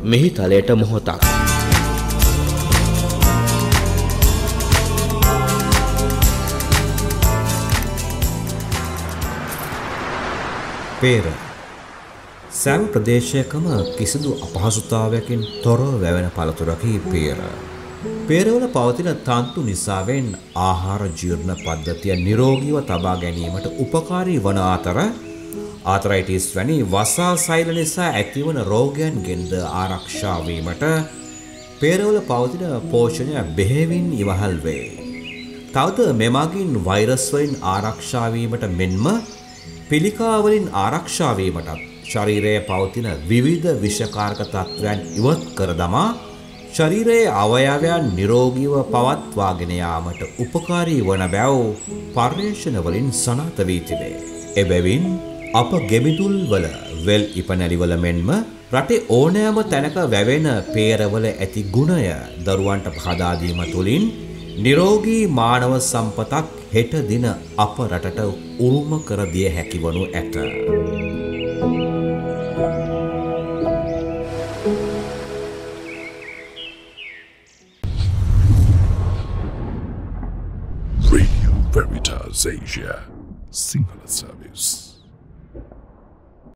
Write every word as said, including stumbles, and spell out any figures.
මෙහි තලයට මොහොතක්. පෙර සෑම ප්‍රදේශයකම කිසිදු අපහසුතාවයකින් තොරව වැවෙන පළතුරකි පෙර. පෙරවල පවතින තන්තු නිසාවෙන් ආහාර ජීර්ණ පද්ධතිය නිරෝගීව තබා ගැනීමට උපකාරී වන අතර ආතරයිටිස් වැනි වසා සෛල නිසා ඇතිවන රෝගයන්ගෙන්ද ආරක්ෂා වීමට පෙරවල පවතින පෝෂණය බෙහෙවින් ඉවහල් වේ. තවද මෙමගින් වෛරස් වලින් ආරක්ෂා වීමට මෙන්ම පිළිකා වලින් ආරක්ෂා වීමටත් ශරීරයේ පවතින විවිධ විෂකාරක තත්ත්වයන් ඉවත් කර දමා ශරීරයේ අවයවයන් නිරෝගීව පවත්වාගෙන යාමට උපකාරී වන බව පර්යේෂණ වලින් සනාථ වී තිබේ. එබැවින් අප ගෙමිදුල් වල වෙල් ඉපනැලිවල මෙන්ම රටේ ඕනෑම තැනක වැවෙන පෙරවල ඇති ගුණය දරුවන්ට පහදා දීම තුළින් නිරෝගී මානව සම්පතක් හෙට දින අප රටට උරුම කර දිය හැකි වනු ඇත. Radio Veritas Asia, Sinhala service.